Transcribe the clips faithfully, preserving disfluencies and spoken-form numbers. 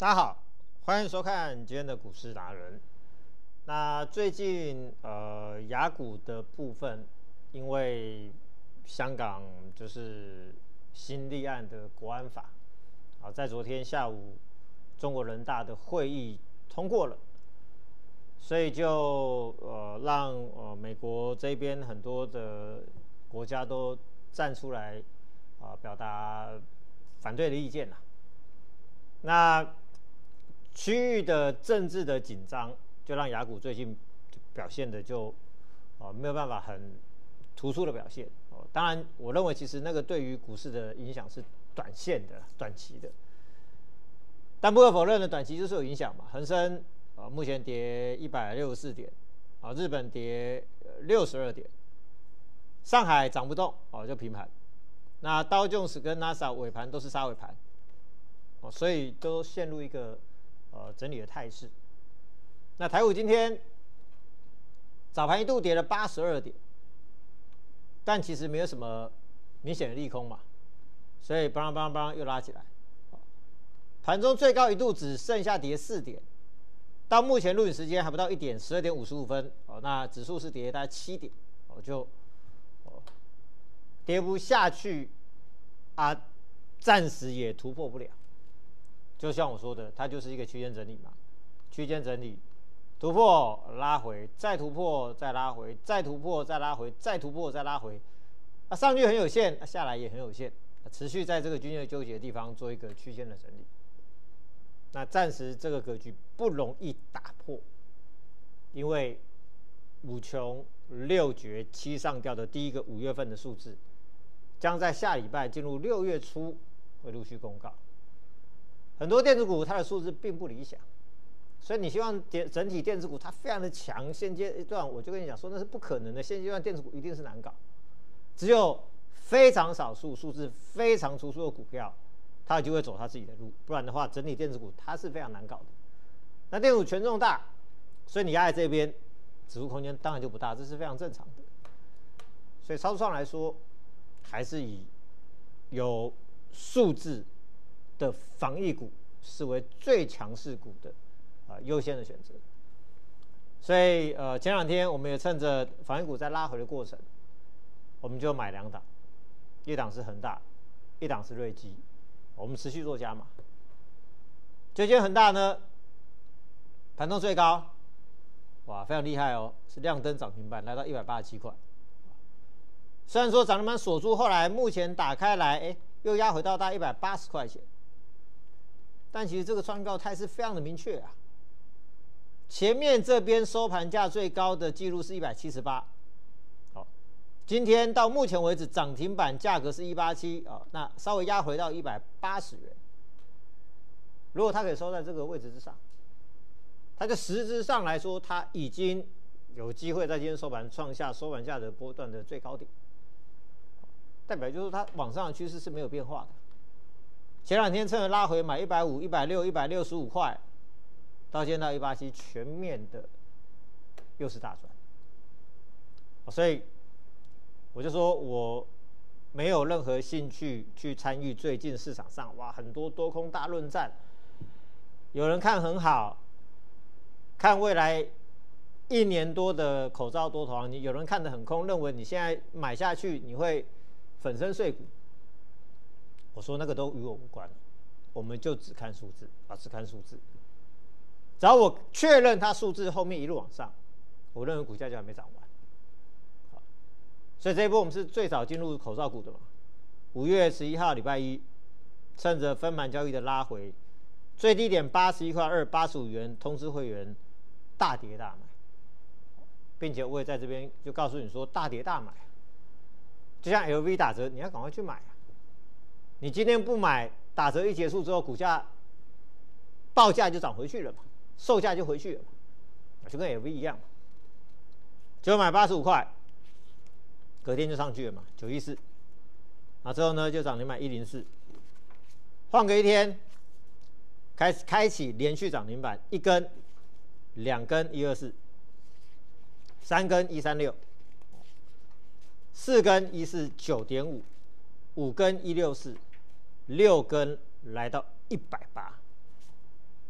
大家好，欢迎收看今天的股市达人。那最近呃雅股的部分，因为香港就是新立案的国安法，啊，在昨天下午中国人大的会议通过了，所以就呃让呃美国这边很多的国家都站出来啊、呃、表达反对的意见啦。那区域的政治的紧张，就让雅股最近表现的就呃没有办法很突出的表现。哦，当然，我认为其实那个对于股市的影响是短线的、短期的。但不可否认的，短期就是有影响嘛。恒生啊、呃、目前跌一百六十四点，啊日本跌六十二点，上海涨不动哦就平盘。那道琼斯跟纳斯达克尾盘都是杀尾盘，哦所以都陷入一个呃整理的态势。那台股今天早盘一度跌了八十二点，但其实没有什么明显的利空嘛，所以邦邦邦又拉起来。盘中最高一度只剩下跌四点，到目前录影时间还不到一点，十二点五十五分哦。那指数是跌大概七点哦，就哦跌不下去啊，暂时也突破不了。就像我说的，它就是一个区间整理嘛，区间整理，突破拉回，再突破再拉回，再突破再拉回，再突破再拉回，啊上去很有限，啊下来也很有限，啊持续在这个均线纠结的地方做一个区间的整理。那暂时这个格局不容易打破，因为五穷六绝七上吊的第一个五月份的数字，将在下礼拜进入六月初会陆续公告。很多电子股它的数字并不理想，所以你希望电整体电子股它非常的强，现阶段我就跟你讲说那是不可能的，现阶段电子股一定是难搞，只有非常少数数字非常突出的股票，它就会走它自己的路，不然的话整体电子股它是非常难搞的。那电子股权重大，所以你压在这边，指数空间当然就不大，这是非常正常的。所以操作上来说，还是以有数字的防疫股视为最强势股的啊优先的选择。所以呃前两天我们也趁着防疫股在拉回的过程，我们就买两档，一档是恒大，一档是瑞基，我们持续做加码。就今天恒大呢，盘中最高，哇非常厉害哦，是亮灯涨停板，来到一百八十七块。虽然说涨停板锁住，后来目前打开来，哎又压回到大概一百八十块钱。但其实这个创高态势非常的明确啊，前面这边收盘价最高的记录是一百七十八，好，今天到目前为止涨停板价格是一百八十七啊，那稍微压回到一百八十元。如果它可以收在这个位置之上，它就实质上来说，它已经有机会在今天收盘创下收盘价的波段的最高点，代表就是它往上的趋势是没有变化的。前两天趁着拉回买一百五、一百六、一百六十五块，到今天到一百八十七，全面的又是大赚。所以我就说我没有任何兴趣去参与最近市场上哇很多多空大论战，有人看很好，看未来一年多的口罩多头行情，有人看得很空，认为你现在买下去你会粉身碎骨。我说那个都与我无关，我们就只看数字啊，只看数字。只要我确认它数字后面一路往上，我认为股价就还没涨完。好，所以这一波我们是最早进入口罩股的嘛。五月十一号礼拜一，趁着分盘交易的拉回，最低点八十一块二，八十五元，通知会员大跌大买，并且我也在这边就告诉你说大跌大买，就像 L V 打折，你要赶快去买啊。你今天不买，打折一结束之后，股价报价就涨回去了嘛，售价就回去了嘛，就跟 L V 一样嘛。结果买八十五块，隔天就上去了嘛，九一四，啊之后呢就涨停板一零四，换个一天，开始开启连续涨停板，一根、两根一二四，三根一三六，四根一四九点五，五根一六四。六根来到一百八，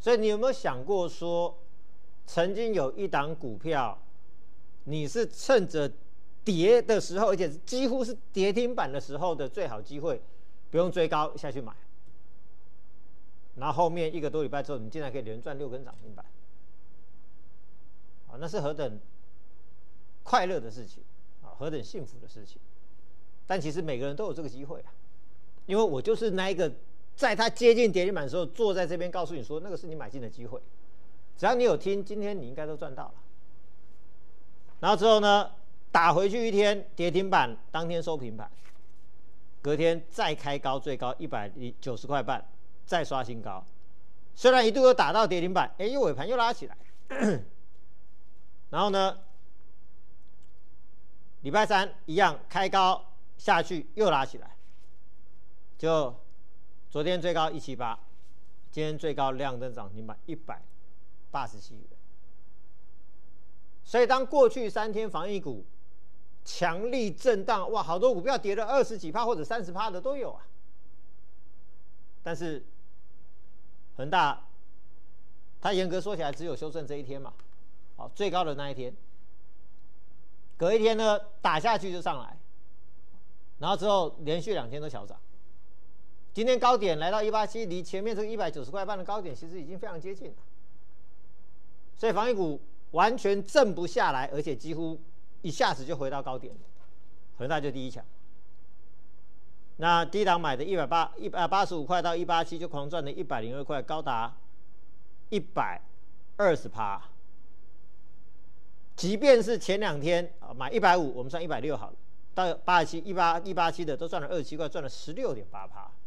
所以你有没有想过说，曾经有一档股票，你是趁着跌的时候，而且几乎是跌停板的时候的最好机会，不用追高下去买，然后后面一个多礼拜之后，你竟然可以连赚六根涨停板，啊，那是何等快乐的事情啊，何等幸福的事情！但其实每个人都有这个机会啊，因为我就是那一个，在它接近跌停板的时候，坐在这边告诉你说，那个是你买进的机会，只要你有听，今天你应该都赚到了。然后之后呢？打回去一天跌停板，当天收平盘，隔天再开高，最高一百九十块半，再刷新高。虽然一度又打到跌停板，哎，又尾盘又拉起来。然后呢，礼拜三一样开高下去又拉起来，就昨天最高一七八，今天最高亮灯涨停板一百八十七元。所以当过去三天防疫股强力震荡，哇，好多股票跌了二十几趴或者三十趴的都有啊。但是恒大，它严格说起来只有修正这一天嘛，好，最高的那一天，隔一天呢打下去就上来，然后之后连续两天都小涨。今天高点来到一八七，离前面这个一百九十块半的高点其实已经非常接近了。所以防疫股完全震不下来，而且几乎一下子就回到高点，恒大就第一强。那低档买的一百八一百八十五块到一八七就狂赚了一百零二块，高达一百二十趴。即便是前两天啊买一百五，我们算一百六好了，到八十七一八一八七的都赚了二十七块，赚了十六点八趴。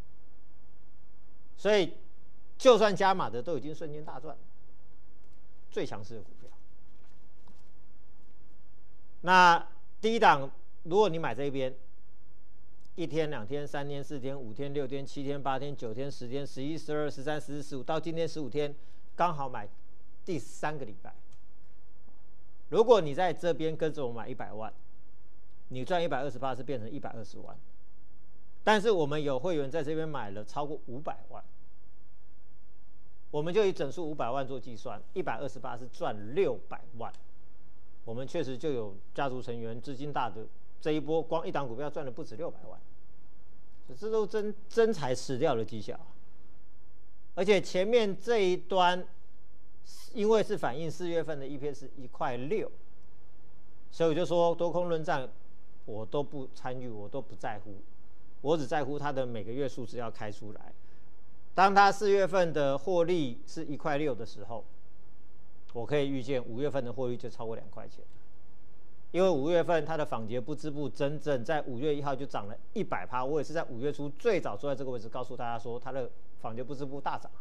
所以就算加码的都已经瞬间大赚，最强势的股票。那低档，如果你买这边，一天、两天、三天、四天、五天、六天、七天、八天、九天、十天、十一、十二、十三、十四、十五，到今天十五天，刚好买第三个礼拜。如果你在这边跟着我买一百万，你赚一百二十八是变成一百二十万。但是我们有会员在这边买了超过五百万，我们就以整数五百万做计算，一百二十八是赚六百万。我们确实就有家族成员资金大的，这一波光一档股票赚了不止六百万，这都真真材实料的绩效。而且前面这一端，因为是反映四月份的 E P S 一块六，所以我就说多空论战，我都不参与，我都不在乎，我只在乎它的每个月数字要开出来。当它四月份的获利是一块六的时候，我可以预见五月份的获利就超过两块钱，因为五月份它的纺洁不织布真正在五月一号就涨了一百趴，我也是在五月初最早坐在这个位置告诉大家说它的纺洁不织布大涨，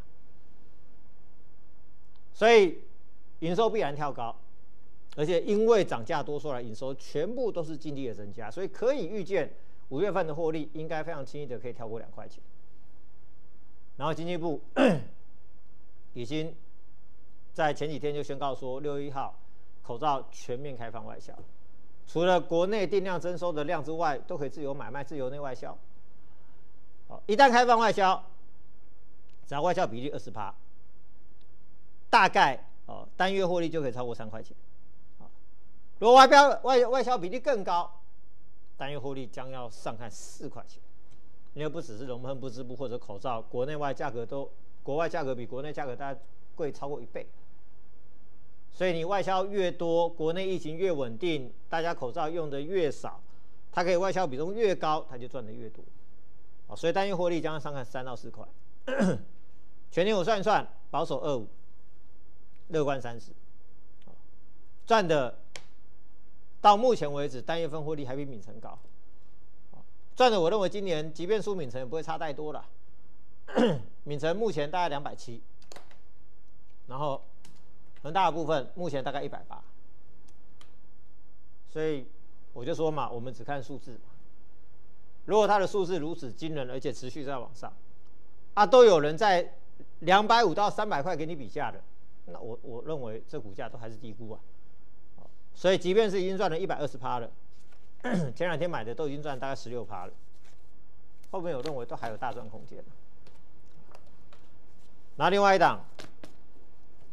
所以营收必然跳高，而且因为涨价多出来，营收全部都是净利的增加，所以可以预见五月份的获利应该非常轻易的可以跳过两块钱。然后经济部已经在前几天就宣告说，六月一号口罩全面开放外销，除了国内定量征收的量之外，都可以自由买卖、自由内外销。好，一旦开放外销，只要外销比例二十趴，大概哦单月获利就可以超过三块钱。好，如果外标外外销比例更高，单月获利将要上看四块钱。因为不只是龙喷不织布或者口罩，国内外价格都国外价格比国内价格大概贵超过一倍。所以你外销越多，国内疫情越稳定，大家口罩用的越少，它可以外销比重越高，它就赚的越多。好，所以单月获利将要上看三到四块。全年我算一算，保守二五，乐观三十，赚的到目前为止单月份获利还比敏成高。赚的我认为今年即便输敏成也不会差太多了。敏成目前大概两百七，然后恒大的部分目前大概一百八，所以我就说嘛，我们只看数字嘛。如果它的数字如此惊人，而且持续在往上，啊，都有人在两百五到三百块给你比价的，那我我认为这股价都还是低估啊。所以即便是已经赚了一百二十趴了。前两天买的都已经赚大概十六趴了，后面我认为都还有大赚空间。然后另外一档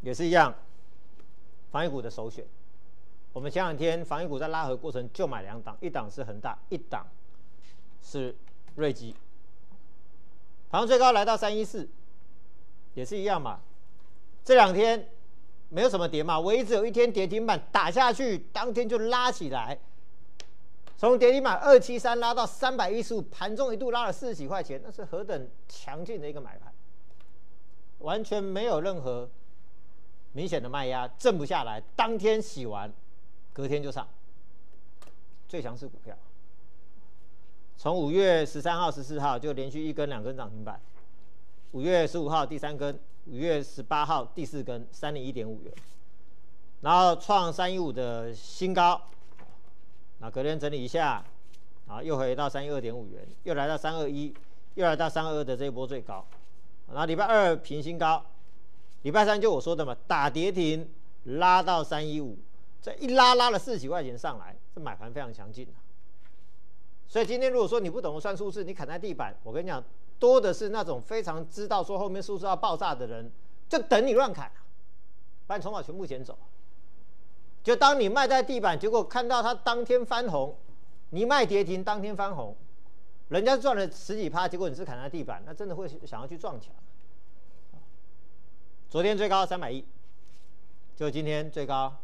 也是一样，防疫股的首选。我们前两天防疫股在拉回过程就买两档，一档是恒大，一档是瑞基。盘中最高来到三一四，也是一样嘛。这两天没有什么跌嘛，唯一只有一天跌停板打下去，当天就拉起来，从跌停板二七三拉到三百一十五，盘中一度拉了四十几块钱，那是何等强劲的一个买盘，完全没有任何明显的卖压，震不下来，当天洗完，隔天就上，最强势股票。从五月十三号、十四号就连续一根、两根涨停板，五月十五号第三根，五月十八号第四根，三零一点五元，然后创三一五的新高，那隔天整理一下，啊，又回到三一二点五元，又来到三二一，又来到三二二的这一波最高，然后礼拜二平新高，礼拜三就我说的嘛，打跌停拉到三一五，这一拉拉了四十几块钱上来，这买盘非常强劲。所以今天如果说你不懂得算数字，你砍在地板，我跟你讲，多的是那种非常知道说后面数字要爆炸的人，就等你乱砍，把你筹码全部捡走。就当你卖在地板，结果看到它当天翻红，你卖跌停当天翻红，人家赚了十几趴，结果你是砍在地板，那真的会想要去撞墙。昨天最高三百亿，就今天最高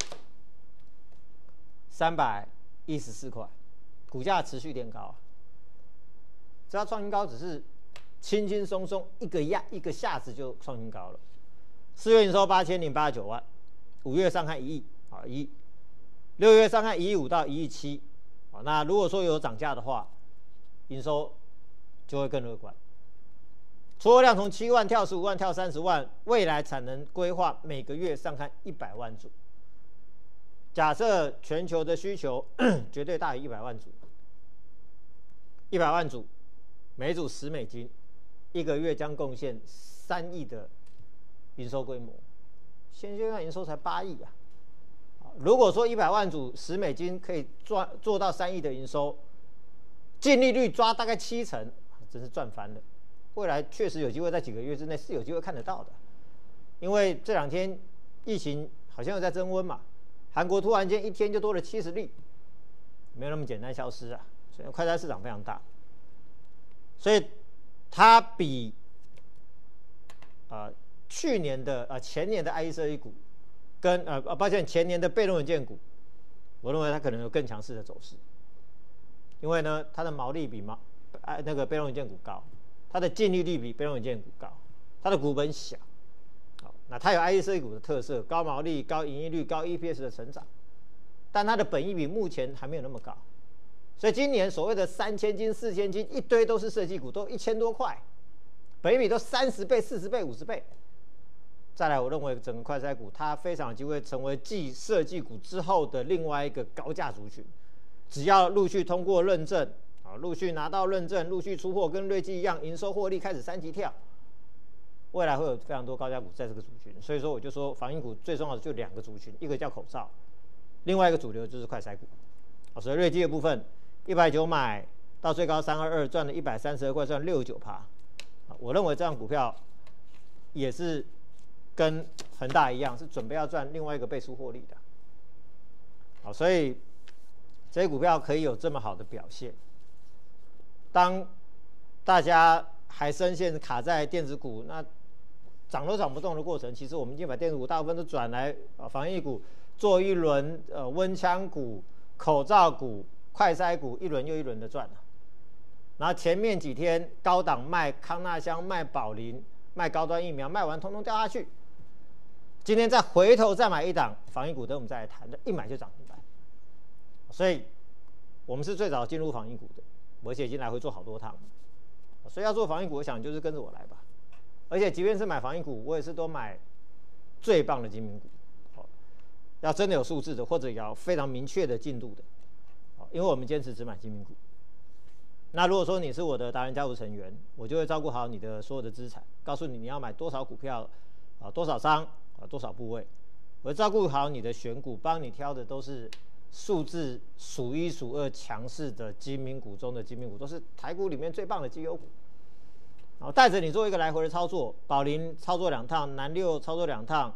三百一十四块。股价持续垫高啊，只要创新高，只是轻轻松松一个压一个下子就创新高了。四月营收八千零八十九万，五月上看一亿啊一亿，六月上看一亿五到一亿七啊。那如果说有涨价的话，营收就会更乐观。出货量从七万跳十五万跳三十万，未来产能规划每个月上看一百万组。假设全球的需求绝对大于一百万组，一百万组，每组十美金，一个月将贡献三亿的营收规模。现阶段营收才八亿啊！如果说一百万组十美金可以赚做到三亿的营收，净利率抓大概七成，真是赚翻了。未来确实有机会在几个月之内是有机会看得到的，因为这两天疫情好像又在增温嘛。韩国突然间一天就多了七十例，没有那么简单消失啊！所以快筛市场非常大，所以它比呃去年的呃前年的 I E 设计股跟呃抱歉前年的被动元件股，我认为它可能有更强势的走势，因为呢它的毛利比毛呃那个被动元件股高，它的净利率比被动元件股高，它的股本小。那它有 I E 设计股的特色，高毛利、高盈利率、高 E P S 的成长，但它的本益比目前还没有那么高，所以今年所谓的三千金、四千金一堆都是设计股，都一千多块，本益比都三十倍、四十倍、五十倍。再来，我认为整个快筛股它非常有机会成为继设计股之后的另外一个高价族群，只要陆续通过认证啊，陆续拿到认证，陆续出货，跟瑞基一样，营收获利开始三级跳。未来会有非常多高价股在这个族群，所以说我就说防疫股最重要的就两个族群，一个叫口罩，另外一个主流就是快筛股。所以瑞基的部分一百九买到最高三二二，赚了一百三十二块，赚六十九趴。我认为这样股票也是跟恒大一样，是准备要赚另外一个倍数获利的。好，所以这些股票可以有这么好的表现。当大家还深陷卡在电子股，那涨都涨不动的过程，其实我们已经把电子股大部分都转来呃防疫股，做一轮呃温枪股、口罩股、快筛股，一轮又一轮的赚了。然后前面几天高档卖康那香、卖宝林、卖高端疫苗，卖完通通掉下去。今天再回头再买一档防疫股，等我们再来谈，一买就涨停板。所以我们是最早进入防疫股的，而且已经来回做好多趟。所以要做防疫股，我想就是跟着我来吧。而且即便是买防疫股，我也是都买最棒的精品股，好，要真的有数字的，或者要非常明确的进度的，好，因为我们坚持只买精品股。那如果说你是我的达人家族成员，我就会照顾好你的所有的资产，告诉你你要买多少股票，啊，多少张，啊，多少部位，我会照顾好你的选股，帮你挑的都是数字数一数二强势的精品股中的精品股，都是台股里面最棒的绩优股。然后带着你做一个来回的操作，宝林操作两趟，南六操作两趟，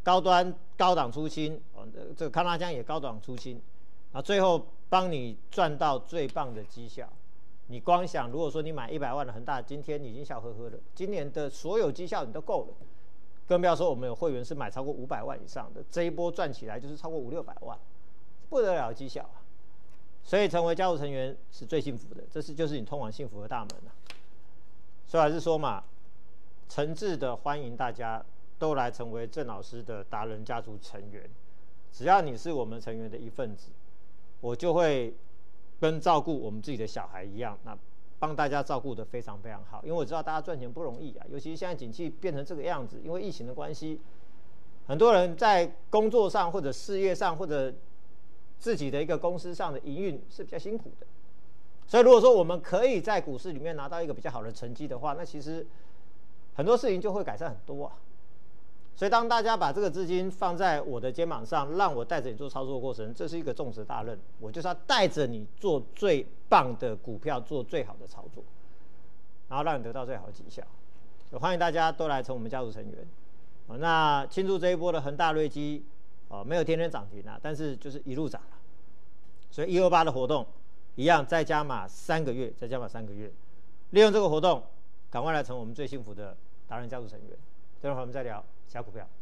高端高档出清，哦，这个康拉江也高档出清，啊，最后帮你赚到最棒的绩效。你光想，如果说你买一百万的恒大，今天已经笑呵呵了，今年的所有绩效你都够了，更不要说我们有会员是买超过五百万以上的，这一波赚起来就是超过五六百万，不得了的绩效啊！所以成为家族成员是最幸福的，这是就是你通往幸福的大门啊。所以还是说嘛，诚挚的欢迎大家都来成为郑老师的达人家族成员，只要你是我们成员的一份子，我就会跟照顾我们自己的小孩一样，那帮大家照顾得非常非常好。因为我知道大家赚钱不容易啊，尤其是现在景气变成这个样子，因为疫情的关系，很多人在工作上或者事业上或者自己的一个公司上的营运是比较辛苦的。所以如果说我们可以在股市里面拿到一个比较好的成绩的话，那其实很多事情就会改善很多啊。所以当大家把这个资金放在我的肩膀上，让我带着你做操作的过程，这是一个重责大任，我就是要带着你做最棒的股票，做最好的操作，然后让你得到最好的绩效。欢迎大家都来成我们家族成员。哦、那庆祝这一波的恒大瑞基，哦，没有天天涨停啊，但是就是一路涨了。所以一二八的活动一样，再加码三个月，再加码三个月，利用这个活动，赶快来成我们最幸福的达人家族成员。等会儿我们再聊其他股票。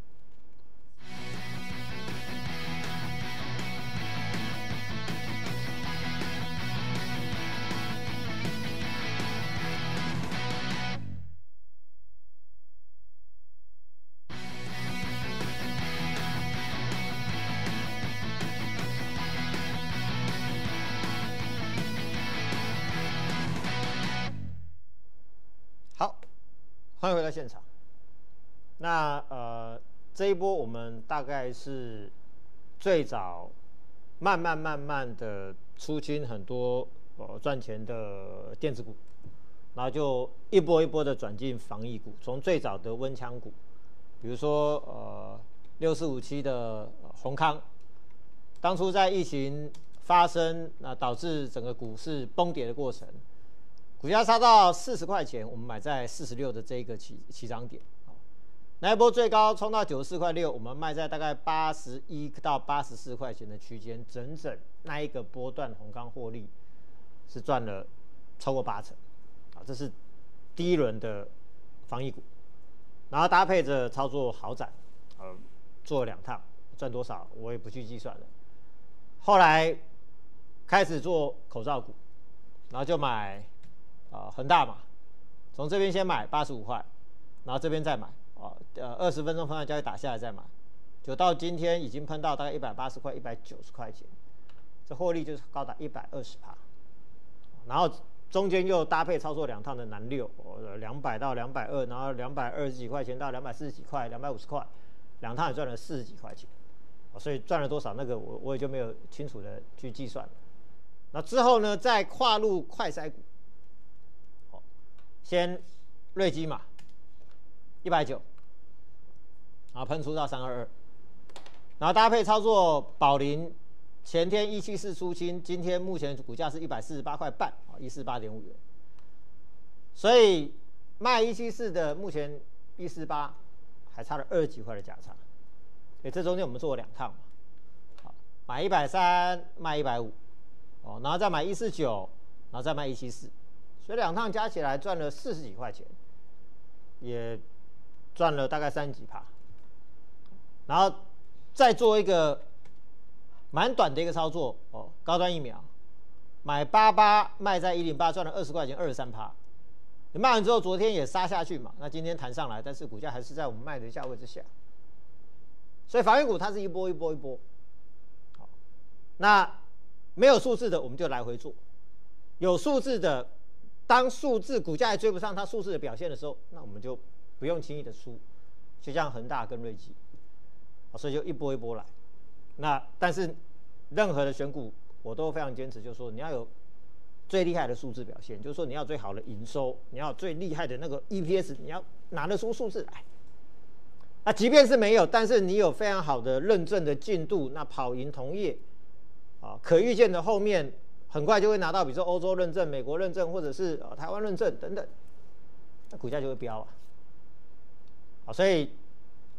好，欢迎回到现场。那呃，这一波我们大概是最早慢慢慢慢的出清很多呃赚钱的电子股，然后就一波一波的转进防疫股，从最早的温枪股，比如说呃六四五七的宏康，当初在疫情发生，那导致整个股市崩跌的过程，股价杀到四十块钱，我们买在四十六的这一个起起涨点。那一波最高冲到九十四块六，我们卖在大概八十一到八十四块钱的区间，整整那一个波段宏康获利是赚了超过八成，啊，这是第一轮的防疫股，然后搭配着操作豪展，呃，做了两趟，赚多少我也不去计算了。后来开始做口罩股，然后就买啊恒大嘛，从这边先买八十五块，然后这边再买。哦，呃，二十分钟分盘交易打下来再买，就到今天已经喷到大概一百八十块、一百九十块钱，这获利就是高达一百二十趴。然后中间又搭配操作两趟的南六，呃，两百到两百二，然后两百二十几块钱到两百四十几块、两百五十块，两趟也赚了四十几块钱，所以赚了多少那个我我也就没有清楚的去计算了。那之后呢，再跨入快筛股，哦，先瑞基嘛，一百九。然后喷出到三二二，然后搭配操作宝林，前天一七四出清，今天目前股价是一百四十八块半啊，一四八点五元。所以卖一七四的目前一四八，还差了二十几块的价差。所以这中间我们做了两趟嘛，好，买一百三卖一百五，哦，然后再买一四九，然后再卖一七四，所以两趟加起来赚了四十几块钱，也赚了大概三十几趴。然后再做一个蛮短的一个操作哦，高端疫苗，买八八卖在一零八，赚了二十块钱，二十三趴。你卖完之后，昨天也杀下去嘛，那今天弹上来，但是股价还是在我们卖的价位之下。所以防疫股它是一波一波一波，好，那没有数字的我们就来回做，有数字的，当数字股价还追不上它数字的表现的时候，那我们就不用轻易的出，就像恒大跟瑞基。所以就一波一波来，那但是任何的选股我都非常坚持，就是说你要有最厉害的数字表现，就是说你要最好的营收，你要最厉害的那个 E P S， 你要拿得出数字来。那即便是没有，但是你有非常好的认证的进度，那跑赢同业，啊，可预见的后面很快就会拿到，比如说欧洲认证、美国认证，或者是呃台湾认证等等，那股价就会飙啊。好，所以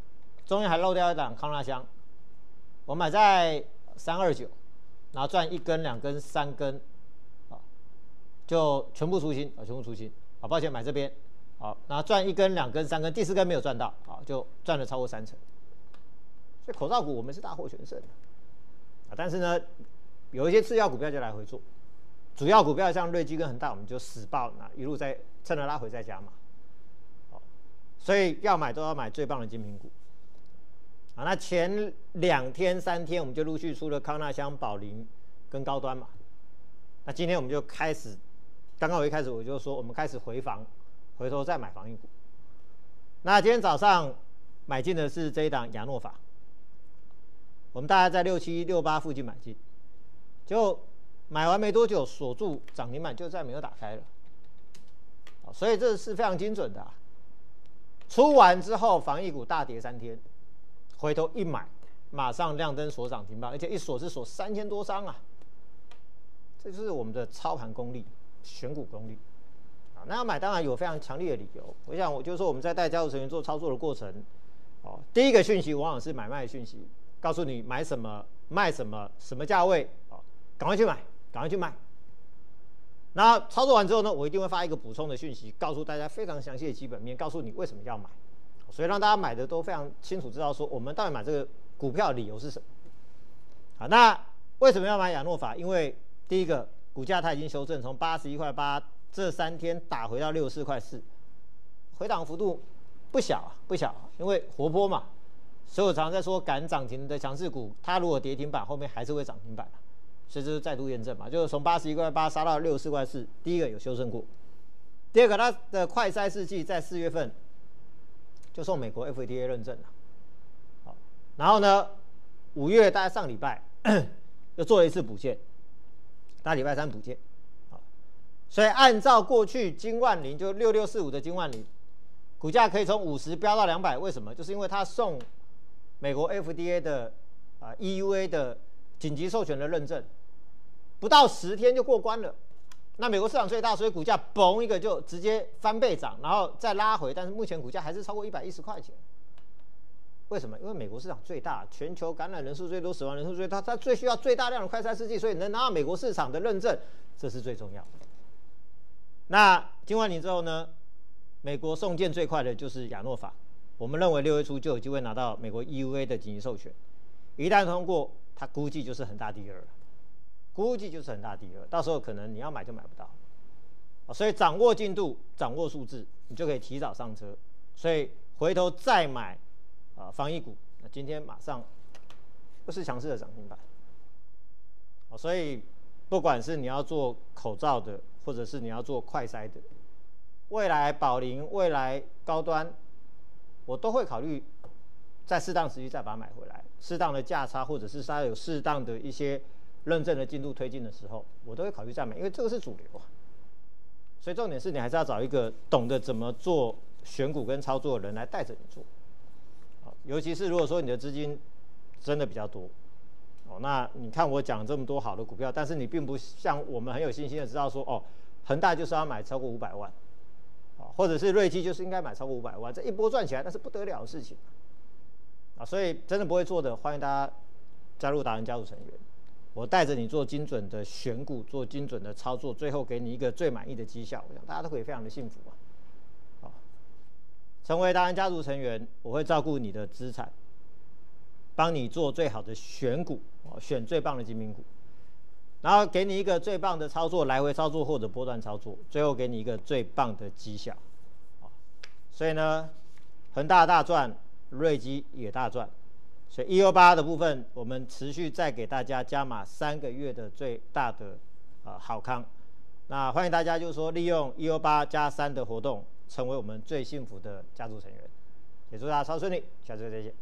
中间还漏掉一档康纳香，我买在三二九，然后赚一根、两根、三根，啊，就全部出清啊，全部出清啊，抱歉买这边，好，然后赚一根、两根、三根，第四根没有赚到啊，就赚了超过三成。所以口罩股我们是大获全胜啊，但是呢，有一些次要股票就来回做，主要股票像瑞基跟恒大，我们就死抱，那一路在趁着拉回再加码，好，所以要买都要买最棒的精品股。啊，那前两天、三天我们就陆续出了康纳香、宝林跟高端嘛。那今天我们就开始，刚刚我一开始我就说，我们开始回防，回头再买防疫股。那今天早上买进的是这一档亚诺法，我们大概在六七六八附近买进，就买完没多久锁住涨停板，就再没有打开了。所以这是非常精准的、啊。出完之后，防疫股大跌三天。回头一买，马上亮灯锁涨停板，而且一锁是锁三千多张啊！这就是我们的操盘功力、选股功力啊。那要买当然有非常强烈的理由。我想，我就是说我们在带家族成员做操作的过程，哦，第一个讯息往往是买卖讯息，告诉你买什么、卖什么、什么价位，哦，赶快去买，赶快去卖。那操作完之后呢，我一定会发一个补充的讯息，告诉大家非常详细的基本面，告诉你为什么要买。所以让大家买的都非常清楚，知道说我们到底买这个股票的理由是什么。好，那为什么要买亚诺法？因为第一个股价它已经修正，从八十一块八这三天打回到六十四块四，回档幅度不小啊，不小啊，因为活泼嘛。所以我常常在说，赶涨停的强势股，它如果跌停板，后面还是会涨停板啊。所以这是再度验证嘛，就是从八十一块八杀到六十四块四，第一个有修正过，第二个它的快筛试剂在四月份。就送美国 F D A 认证了，好，然后呢，五月大概上礼拜又做了一次补件，大礼拜三补件，好，所以按照过去金万林就六六四五的金万林，股价可以从五十飙到两百，为什么？就是因为它送美国 F D A 的啊 E U A 的紧急授权的认证，不到十天就过关了。那美国市场最大，所以股价嘣一个就直接翻倍涨，然后再拉回，但是目前股价还是超过一百一十块钱。为什么？因为美国市场最大，全球感染人数最多，死亡人数最多，它最需要最大量的快筛试剂，所以能拿到美国市场的认证，这是最重要的。那金万林之后呢？美国送件最快的就是亚诺法，我们认为六月初就有机会拿到美国 E U A 的紧急授权，一旦通过，它估计就是恒大第二了。估计就是很大第二，到时候可能你要买就买不到，所以掌握进度、掌握数字，你就可以提早上车。所以回头再买啊、呃、防疫股，那今天马上又是强势的涨停板。所以不管是你要做口罩的，或者是你要做快筛的，未来宝林、未来高端，我都会考虑在适当时机再把它买回来，适当的价差，或者是它有适当的一些。认证的进度推进的时候，我都会考虑再买，因为这个是主流啊。所以重点是你还是要找一个懂得怎么做选股跟操作的人来带着你做。尤其是如果说你的资金真的比较多，哦，那你看我讲这么多好的股票，但是你并不像我们很有信心的知道说，哦，恒大就是要买超过五百万，啊，或者是瑞基就是应该买超过五百万，这一波赚起来那是不得了的事情啊。所以真的不会做的，欢迎大家加入达人家族成员。我带着你做精准的选股，做精准的操作，最后给你一个最满意的绩效，我想大家都可以非常的幸福啊！好，成为达人家族成员，我会照顾你的资产，帮你做最好的选股，选最棒的精品股，然后给你一个最棒的操作，来回操作或者波段操作，最后给你一个最棒的绩效。所以呢，恒大大赚，瑞基也大赚。所以一二八的部分，我们持续再给大家加码三个月的最大的呃好康。那欢迎大家就是说利用一二八加三的活动，成为我们最幸福的家族成员。也祝大家超顺利，下次再见。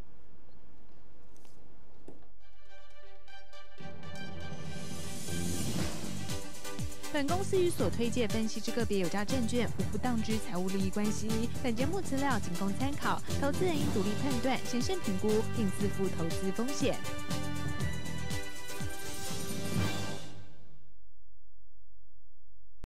本公司与所推介分析之个别有价证券无不当之财务利益关系。本节目资料仅供参考，投资人应独立判断、审慎评估，并自负投资风险。